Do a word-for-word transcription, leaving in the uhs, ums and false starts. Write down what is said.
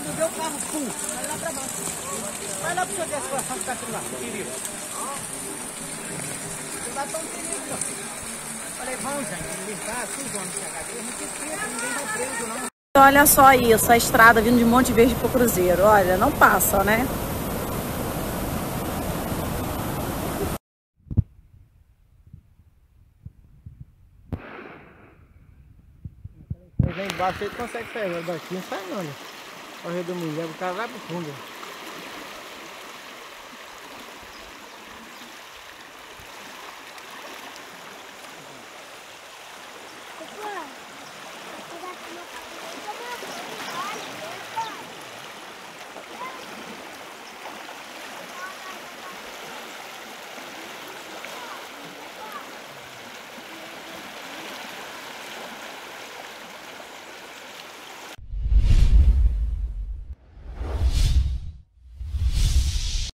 quando vê o carro, pum, vai lá pra baixo. Vai lá pro seu descer a Santa Catarina lá, perigo. Não dá tão perigo, não. Falei, vamos, gente, limpar, tudo, vamos chegar aqui. Não tem preso, ninguém vai preso, não. Olha só isso, a estrada vindo de Monte Verde pro Cruzeiro. Olha, não passa, né? Mas aí embaixo ele consegue sair, daqui não sai não, né? Correr do milhão, o cara vai pro fundo.